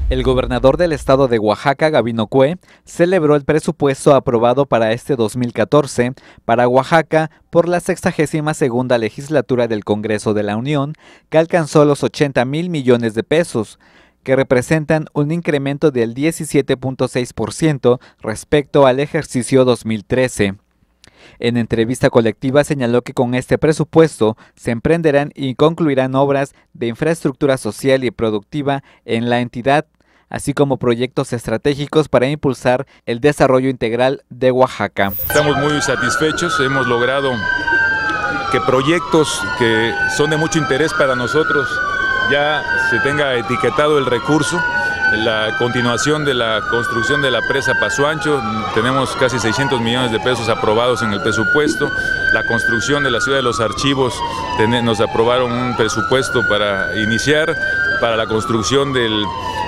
El gobernador del estado de Oaxaca, Gabino Cue, celebró el presupuesto aprobado para este 2014 para Oaxaca por la 62ª legislatura del Congreso de la Unión, que alcanzó los 80,000 millones de pesos, que representan un incremento del 17.6% respecto al ejercicio 2013. En entrevista colectiva señaló que con este presupuesto se emprenderán y concluirán obras de infraestructura social y productiva en la entidad, así como proyectos estratégicos para impulsar el desarrollo integral de Oaxaca. Estamos muy satisfechos, hemos logrado que proyectos que son de mucho interés para nosotros ya se tenga etiquetado el recurso. La continuación de la construcción de la presa Paso Ancho, tenemos casi 600 millones de pesos aprobados en el presupuesto. La construcción de la ciudad de los archivos, nos aprobaron un presupuesto para iniciar, para la construcción del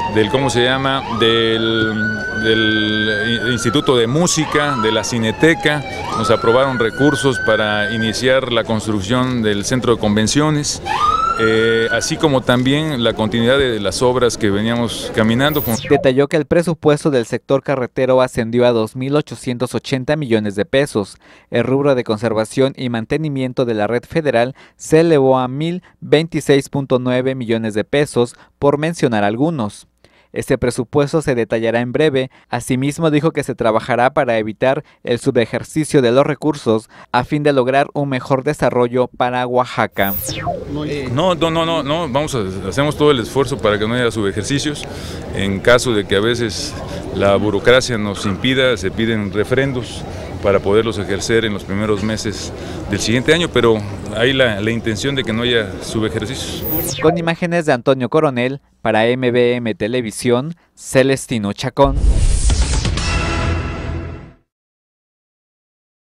Instituto de Música, de la Cineteca, nos aprobaron recursos para iniciar la construcción del Centro de Convenciones. Así como también la continuidad de las obras que veníamos caminando. Detalló que el presupuesto del sector carretero ascendió a 2.880 millones de pesos. El rubro de conservación y mantenimiento de la red federal se elevó a 1.026.9 millones de pesos, por mencionar algunos. Este presupuesto se detallará en breve. Asimismo, dijo que se trabajará para evitar el subejercicio de los recursos a fin de lograr un mejor desarrollo para Oaxaca. No, hacemos todo el esfuerzo para que no haya subejercicios. En caso de que a veces la burocracia nos impida, se piden refrendos para poderlos ejercer en los primeros meses del siguiente año, pero hay la intención de que no haya subejercicios. Con imágenes de Antonio Coronel, para MBM Televisión, Celestino Chacón.